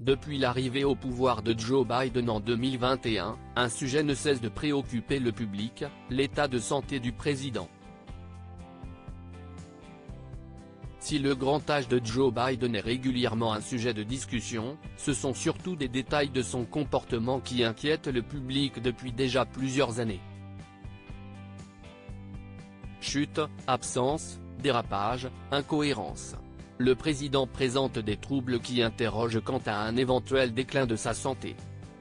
Depuis l'arrivée au pouvoir de Joe Biden en 2021, un sujet ne cesse de préoccuper le public, l'état de santé du président. Si le grand âge de Joe Biden est régulièrement un sujet de discussion, ce sont surtout des détails de son comportement qui inquiètent le public depuis déjà plusieurs années. Chute, absence, dérapage, incohérence. Le président présente des troubles qui interrogent quant à un éventuel déclin de sa santé.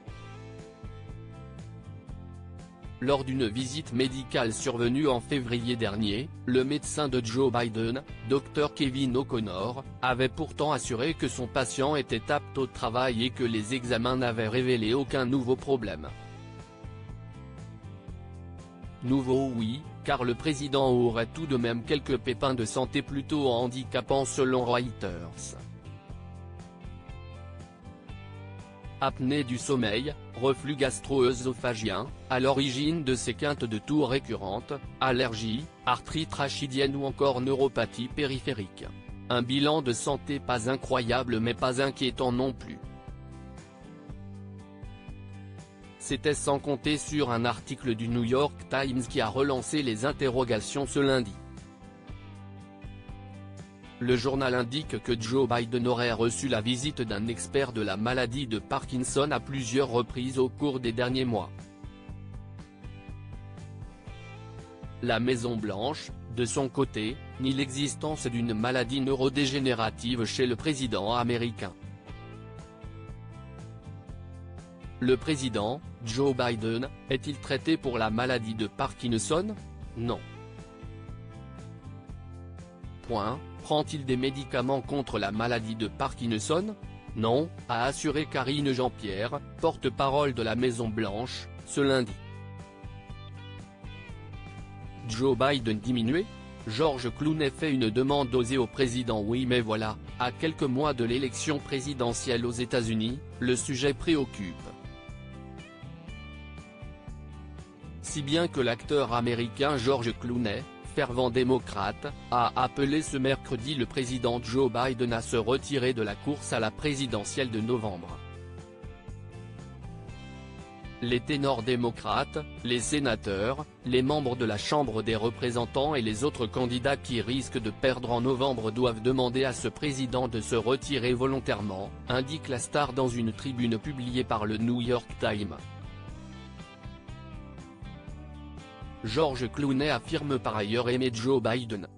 Lors d'une visite médicale survenue en février dernier, le médecin de Joe Biden, Dr Kevin O'Connor, avait pourtant assuré que son patient était apte au travail et que les examens n'avaient révélé aucun nouveau problème. Nouveau oui, car le président aurait tout de même quelques pépins de santé plutôt handicapants selon Reuters. Apnée du sommeil, reflux gastro-œsophagien, à l'origine de ces quintes de toux récurrentes, allergie, arthrite rachidienne ou encore neuropathie périphérique. Un bilan de santé pas incroyable mais pas inquiétant non plus. C'était sans compter sur un article du New York Times qui a relancé les interrogations ce lundi. Le journal indique que Joe Biden aurait reçu la visite d'un expert de la maladie de Parkinson à plusieurs reprises au cours des derniers mois. La Maison-Blanche, de son côté, nie l'existence d'une maladie neurodégénérative chez le président américain. Le président, Joe Biden, est-il traité pour la maladie de Parkinson? Non. Prend-il des médicaments contre la maladie de Parkinson? Non, a assuré Karine Jean-Pierre, porte-parole de la Maison-Blanche, ce lundi. Joe Biden diminué? George Clooney fait une demande osée au président. Oui mais voilà, à quelques mois de l'élection présidentielle aux États-Unis, le sujet préoccupe. Si bien que l'acteur américain George Clooney, fervent démocrate, a appelé ce mercredi le président Joe Biden à se retirer de la course à la présidentielle de novembre. Les ténors démocrates, les sénateurs, les membres de la Chambre des représentants et les autres candidats qui risquent de perdre en novembre doivent demander à ce président de se retirer volontairement, indique la star dans une tribune publiée par le New York Times. George Clooney affirme par ailleurs aimer Joe Biden.